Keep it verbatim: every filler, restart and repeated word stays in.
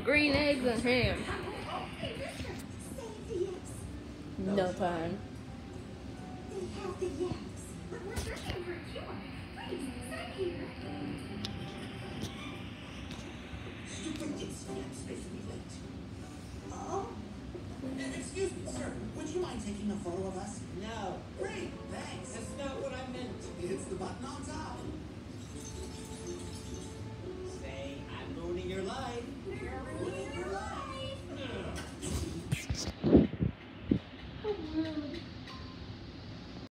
green eggs and ham. No time. They have the yams, but we're searching for a cure. Please, send here. Stupid yams supposed to be late. Oh? Excuse me, sir. Would you mind taking a photo of us? No. Great, thanks. That's not what I meant. It's the button on top.